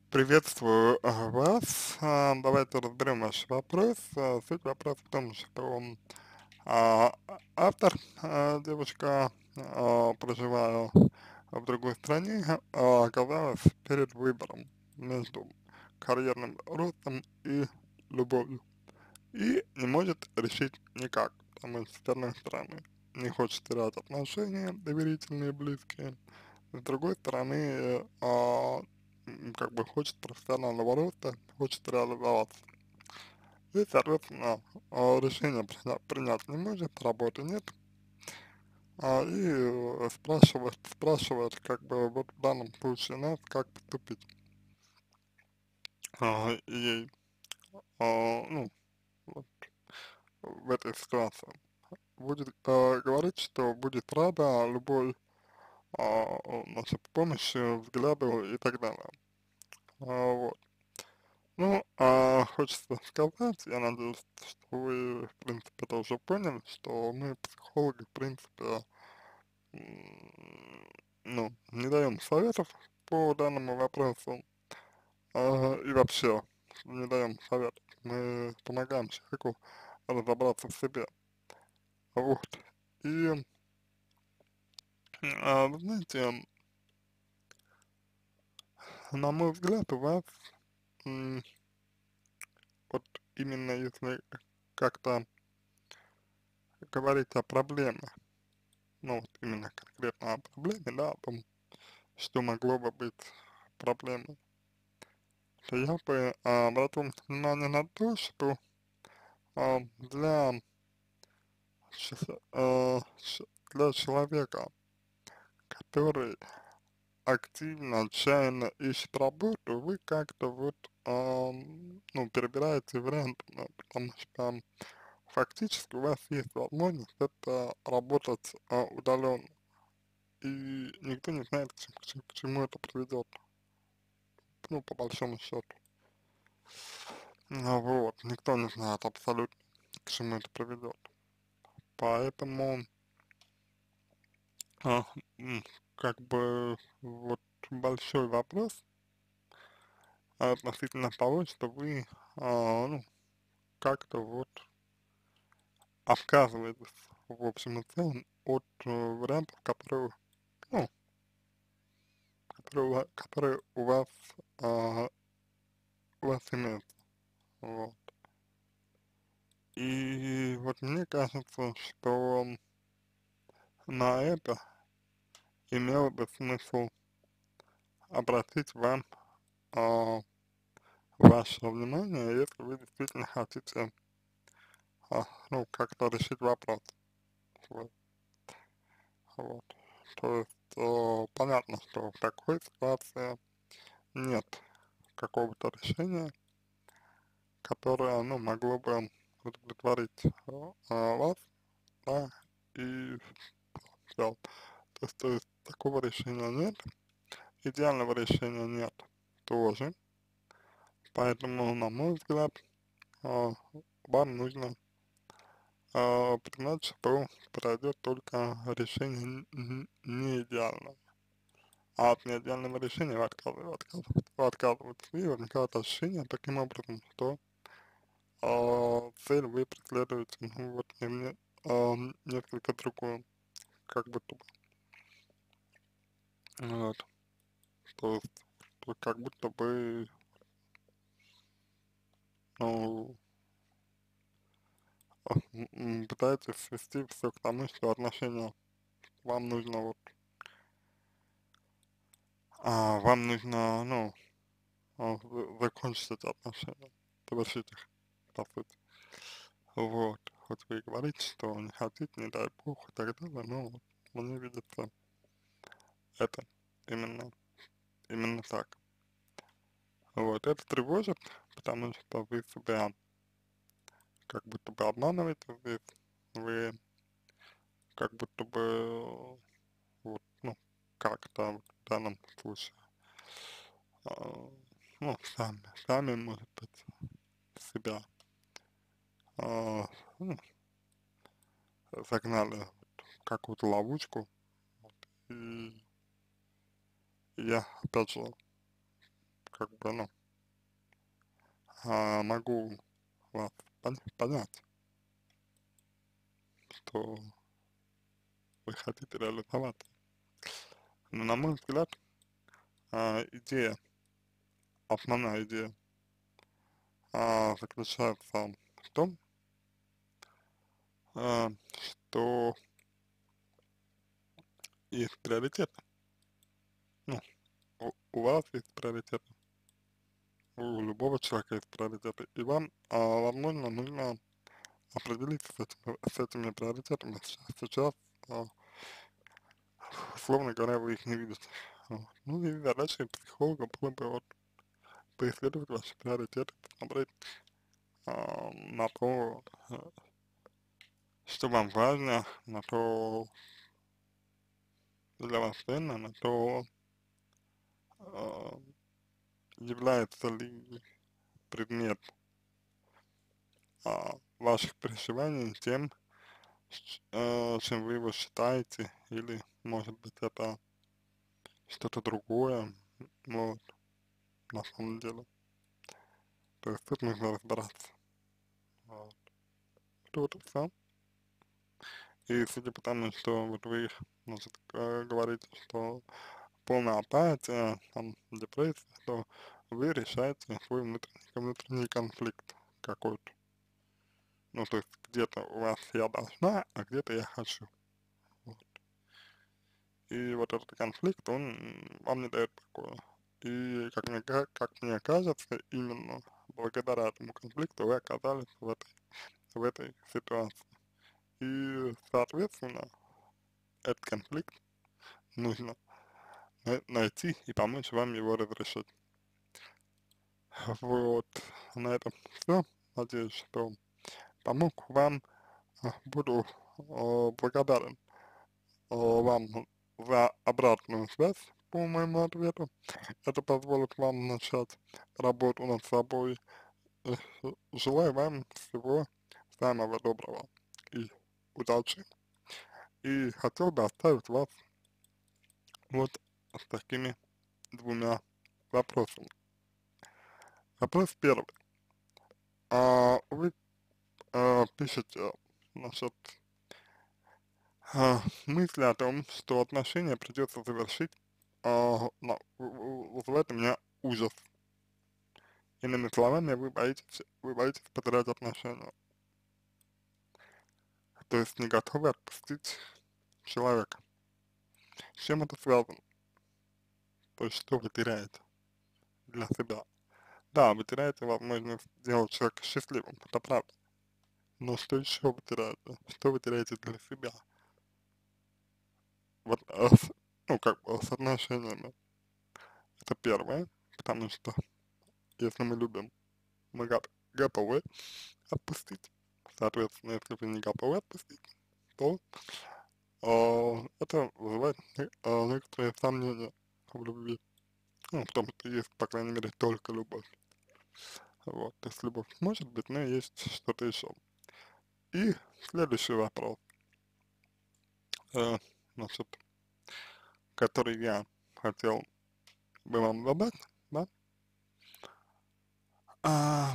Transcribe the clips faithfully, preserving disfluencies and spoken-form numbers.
Приветствую а, вас. А, Давайте разберем ваш вопрос. А, Суть вопроса в том, что а, а- автор, а, девушка, а, проживая в другой стране, а, оказалась перед выбором между карьерным ростом и любовью. И не может решить никак, потому что, с одной стороны, не хочет терять отношения доверительные, близкие, с другой стороны, э, а, м, как бы хочет профессионального роста, хочет реализоваться. И, соответственно, а, решение приня- принять не может, работы нет, а, и э, спрашивает, спрашивает, как бы вот в данном случае нас, как поступить. А, и ей, а, ну, вот в этой ситуации. Будет э, говорить, что будет рада любой а, нашей помощи, взгляду и так далее. А, вот. Ну, а хочется сказать, я надеюсь, что вы, в принципе, это уже поняли, что мы, психологи, в принципе, м, ну, не даем советов по данному вопросу, а, и вообще не даем советов. Мы помогаем человеку разобраться в себе. Вот. И, а, вы знаете, на мой взгляд, у вас, м, вот именно если как-то говорить о проблеме, ну, вот именно конкретно о проблеме, да, о том, что могло бы быть проблемой, то я бы а, обратил внимание на то, что а, для, щас- а, щ- для человека, который активно, отчаянно ищет работу, вы как-то вот, ам, ну, перебираете варианты, да, потому что фактически у вас есть возможность это работать а, удаленно, и никто не знает, к чему, к чему к чему это приведет, ну, по большому счету. Ну вот, никто не знает абсолютно, к чему это приведет. Поэтому, а, м, как бы, вот большой вопрос а, относительно того, что вы, а, ну, как-то вот отказываетесь, в общем и целом, от э, вариантов, которые, ну, которые, у ва- которые у вас, а, у вас имеются. Вот. И вот мне кажется, что на это имело бы смысл обратить вам а, ваше внимание, если вы действительно хотите, а, ну, как-то решить вопрос. Вот. Вот. То есть, э, понятно, что в такой ситуации нет какого-то решения, которое, ну, могло бы удовлетворить э, а, вас, да, и всё. То есть, то есть такого решения нет, идеального решения нет тоже, поэтому, на мой взгляд, а, вам нужно а, признать, что подойдет только решение н- не идеальное. А от неидеального решения вы отказываетесь, отказываетесь, вы отказываетесь. И возникает ощущение таким образом, что а, цель вы преследуете, ну, вот, не, не- а, несколько другую, как будто бы. Вот. То есть, то как будто бы, ну, а, м, м, пытаетесь свести все к тому, что отношения вам нужно вот, а, вам нужно, ну, а, за- закончить эти отношения, завершить их, по сути. Вот, хоть вы и говорите, что не хотите, не дай бог и так далее, но вот мне видится это именно, именно так. Вот, это тревожит, потому что вы себя как будто бы обманываете здесь, вы как будто бы, вот, ну, как-то вот в данном случае, а, ну, сами, сами, может быть, себя, а, ну, загнали вот в какую-то ловушку, и я, опять же, как бы, ну, а, могу вас пон понять, что вы хотите реализоваться. Но, на мой взгляд, а, идея, основная идея, а, заключается в том, а, что есть приоритет. Ну, у, у вас есть приоритет, у любого человека есть приоритеты, и вам, а, возможно, нужно определиться с этими, с этими приоритетами. Сейчас, сейчас а, условно говоря, вы их не видите. Вот. Ну и задача психолога было бы вот поисследовать ваши приоритеты, посмотреть а, на то, э, что вам важно, на то, что для вас ценно, на то, а, является ли предмет а, ваших переживаний тем, с- э, чем вы его считаете, или, может быть, это что-то другое, вот, на самом деле. То есть тут нужно разбираться. Вот. Что вот и всё. И судя по тому, что вот вы, значит, э, говорите, что полная апатия, там, депрессия, то вы решаете свой внутренний, внутренний конфликт какой-то. Ну, то есть где-то у вас я должна, а где-то я хочу. Вот. И вот этот конфликт, он м, вам не дает покоя. И как мне, ка- как мне кажется, именно благодаря этому конфликту вы оказались в этой, в этой ситуации. И, соответственно, этот конфликт нужно най- найти и помочь вам его разрешить. Вот, на этом все. Надеюсь, что помог вам. А, Буду э, благодарен э, вам за обратную связь по моему ответу. Это позволит вам начать работу над собой. Э, Желаю вам всего самого доброго и удачи. И хотел бы оставить вас вот с такими двумя вопросами. Вопрос первый. А вы а, пишете насчет а, мысли о том, что отношения придется завершить, а, на, в- в- вызывает у меня ужас. Иными словами, вы боитесь, вы боитесь потерять отношения. То есть не готовы отпустить человека. С чем это связано? То есть что вы теряете для себя? Да, вы теряете возможность сделать человека счастливым, это правда. Но что еще вы теряете? Что вы теряете для себя? Вот, а, с- ну, как бы с отношениями. Это первое, потому что если мы любим, мы го- готовы отпустить. Соответственно, если вы не готовы отпустить, то а, это вызывает не- а, некоторые сомнения в любви. Ну, в том, что есть, по крайней мере, только любовь. Вот, то есть любовь может быть, но есть что-то еще. И следующий вопрос, э, значит, который я хотел бы вам задать, да, а,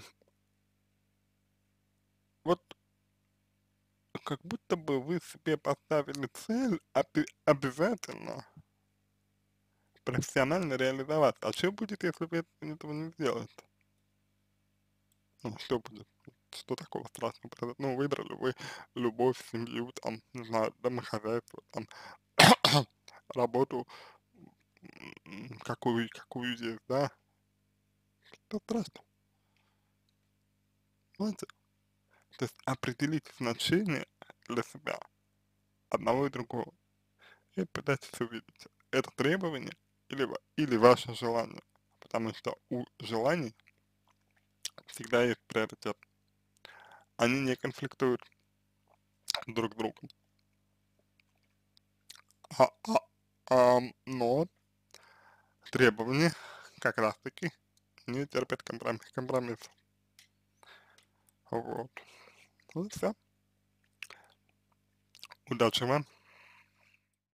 вот как будто бы вы себе поставили цель обе- обязательно профессионально реализоваться. А что будет, если вы это- этого не сделаете? Ну, что будет? Что такого страшного произойдет? Ну, выбрали вы любовь, семью, там, не знаю, домохозяйство, там, работу, м, какую, какую есть, да? Что страшного? Знаете? То есть определить значение для себя одного и другого и пытайтесь увидеть, это требование или, ва- или ваше желание. Потому что у желаний всегда есть приоритет. Они не конфликтуют друг с другом. А, а, ам, но требования как раз таки не терпят компромисс, компромисс. Вот. Ну и все. Удачи вам.